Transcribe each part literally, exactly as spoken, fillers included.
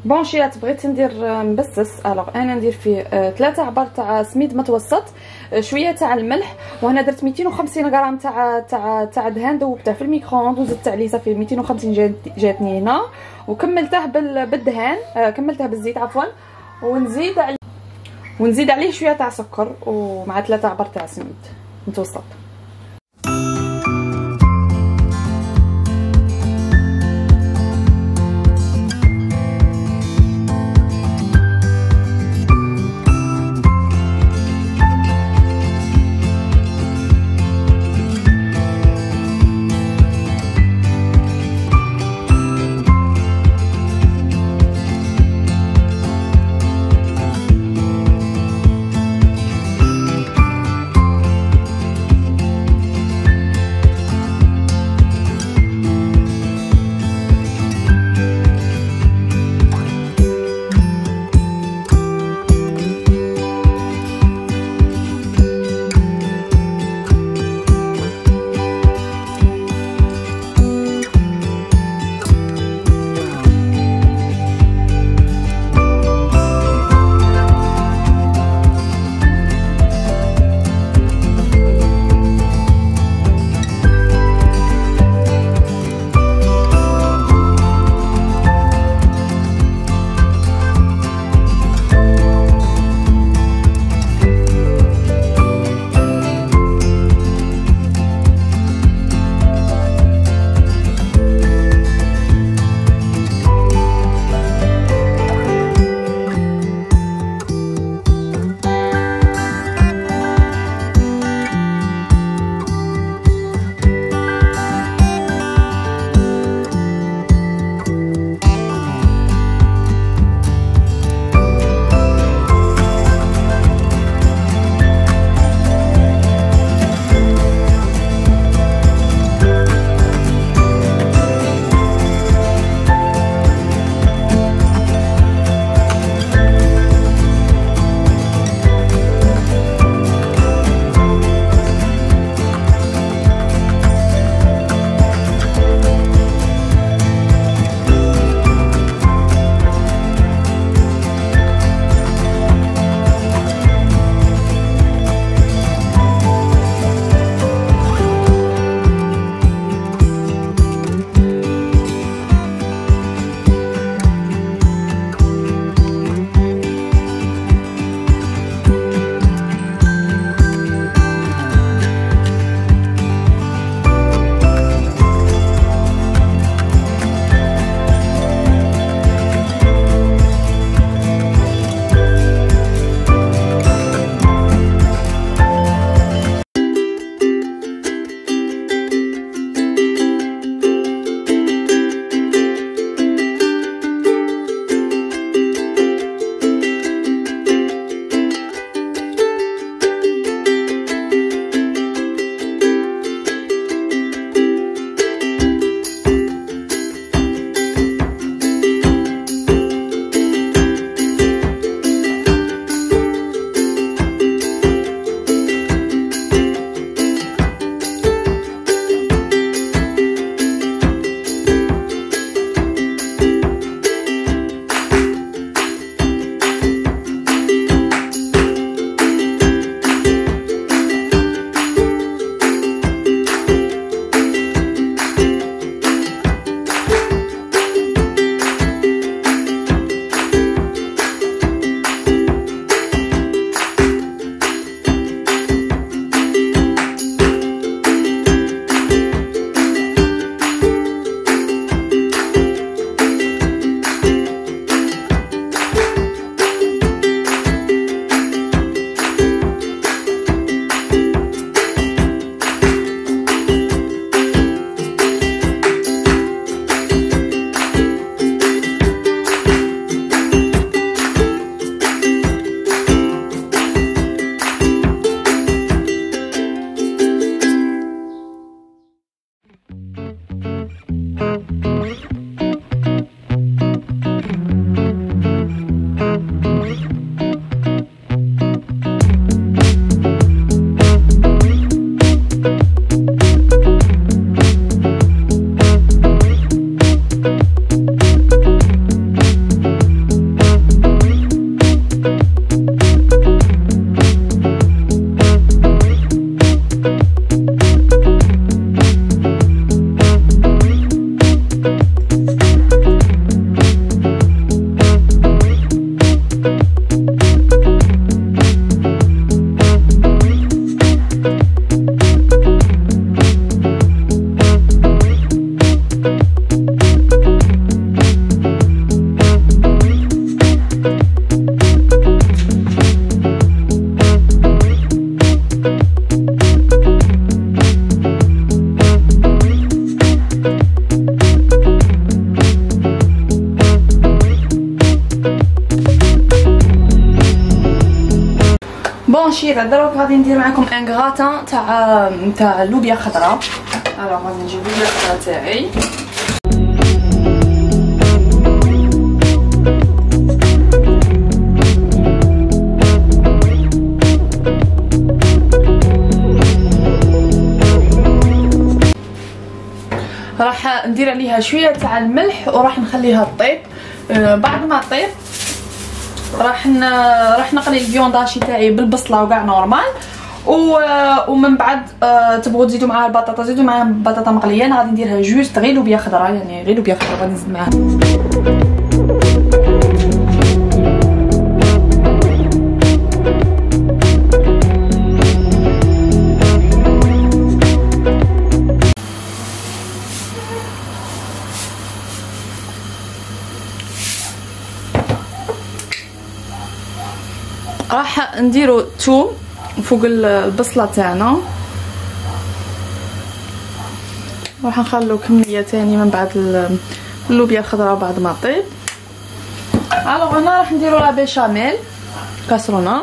بونشيات بغيت ندير مبسس. الوغ انا ندير فيه ثلاثة عبار تاع سميد متوسط، شويه تاع الملح، وهنا درت مئتين وخمسين غرام تاع تاع تاع دهان ذوبته في الميكرووند وزدت عليه صافي مئتين وخمسين جاتني هنا، وكملته بالدهان، كملته بالزيت عفوا، ونزيد عليه ونزيد عليه شويه تاع سكر ومع ثلاثة عبار تاع سميد متوسط. ايوا دروك غادي ندير معكم ان غراتان تاع تاع لوبيا خضراء. الوغ غادي نجيب لوبيا خضراء تاعي. راح ندير عليها شويه تاع الملح وراح نخليها تطيب. آه بعد ما تطيب راح راح نقلي الفيونداشي تاعي بالبصله وكاع نورمال. ومن بعد آه تبغوا تزيدوا معاها البطاطا زيدوا معاها بطاطا مقليه. انا غادي نديرها جوست غير لوبيا خضراء يعني غير لوبيا خضراء غادي نزيد معاها. راح نديرو توم فوق البصله تاعنا. راح نخلو كميه تاني من بعد اللوبيا الخضراء بعد ما طيب. الوغ هنا راح نديرو لا بيشاميل كاسرونه.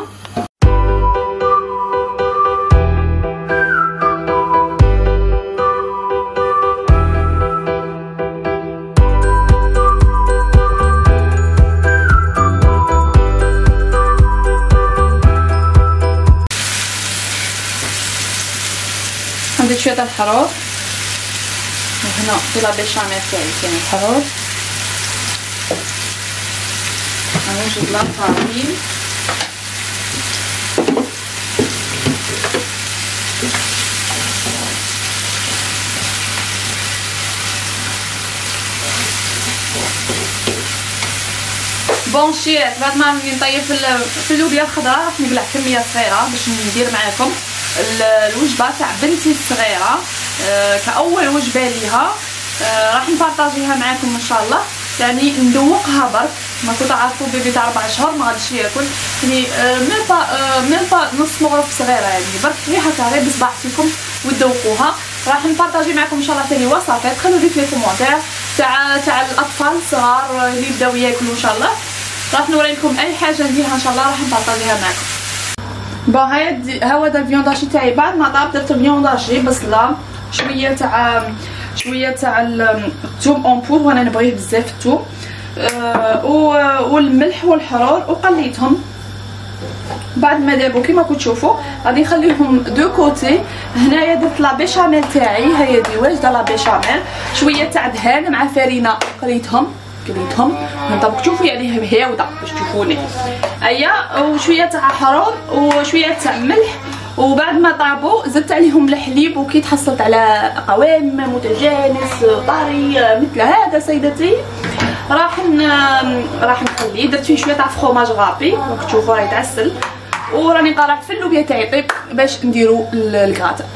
ندير شويه تاع الحروف وهنا في لا بيشاميل تاعي كاين الحروف. غنوجد لا فارين بون شيرات. بعد ما نطيب في اللوبيا الخضراء راح نقلع كميه صغيره باش ندير معاكم الوجبه تاع بنتي الصغيره أه كاول وجبه ليها. أه راح نبارطاجيها معاكم ان شاء الله. يعني ندوقها برك ماكو تعرفوا بيبي تاع اربع شهور ما غاديش ياكل يعني أه ميم با أه ميم با نص مغرف صغيره يعني برك ريحتها غير بصباح فيكم وتذوقوها. راح نبارطاجي معكم ان شاء الله ثاني وصفات. خلوا لي في الكومونتير تاع تاع الاطفال الصغار اللي يبداو ياكلوا ان شاء الله. راح نوري لكم اي حاجه نديرها ان شاء الله راح نبارطاجيها معكم. بون هاي ها هذا الفيونداشي تاعي بعد ما طاب درت الفيونداشي بصله شويه تاع شويه تاع الثوم اون بور وانا نبغيه بزاف الثوم أه والملح والحرور وقليتهم. بعد ما دابو كيما راكم تشوفوا غادي نخليهم دو كوتي. هنايا درت لا بيشاميل تاعي هي دي واجده لا بيشاميل شويه تاع دهان مع فرينه قليتهم قليتهم نطبق تشوفوا يعني هاوده باش تشوفوني. ايا وشويه تاع حرور وشويه تاع ملح. وبعد ما طابوا زدت عليهم الحليب وكي تحصلت على قوام متجانس طري مثل هذا سيدتي راح راح نخليه. درت فيه شويه تاع فخوماج غابي راك تشوفوا راه يتعسل. وراني قارعت في اللوبيا تاعي طيب باش نديرو الكراتان.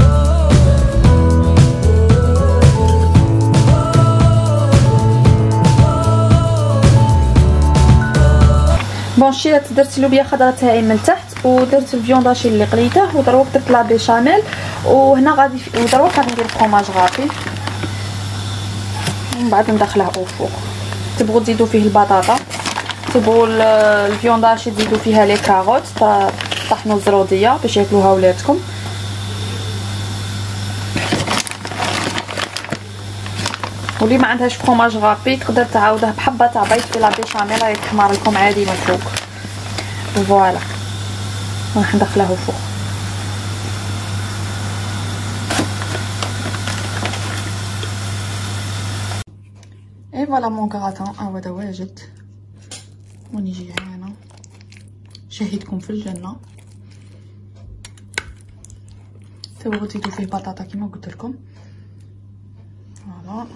بون شيرات درت اللوبيا خضراء تاعي من تحت ودرت الفيونداشي اللي قليته ودروك درت لا بيشاميل. وهنا غادي ودروك غادي ندير فخوماج غابي ومن بعد ندخله او فوق. تبغوا تزيدوا فيه البطاطا تبغوا الفيونداشي تزيدوا فيها لي كاروت طحنوا الزروديه باش ياكلوها ولادكم. واللي ما عندهاش فخوماج غابي تقدر تعاودها بحبه تاع بيض في لا بيشاميل راهي تحمر لكم عادي من فوق. فوالا راح ندخله فوق. اي فوالا مون كراتان ها هذا واجد وني جيعانه شهيتكم في الجنه. تبغوا تزيدوا فيه بطاطا كيما قلت لكم. فوالا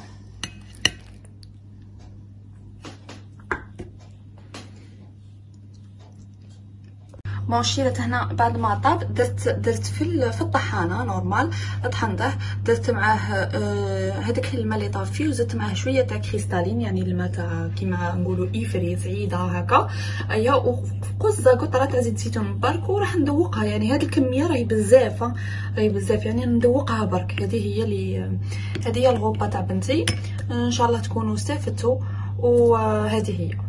بون شيرات هنا بعد ما طاب درت درت في في الطحانه نورمال طحنته. درت معاه هذاك آه الماء اللي طاب فيه وزدت معاه شويه تاع كريستالين يعني الماء تاع كيما نقولوا ايفريز عيده هكا. ايا وقزه قطره تاع زيت زيتون برك وراح ندوقها. يعني هذه الكميه راهي بزاف راهي بزاف يعني ندوقها برك. هذه هي اللي هذه هي الغوبه تاع بنتي ان شاء الله تكونوا استفدتوا. وهذه هي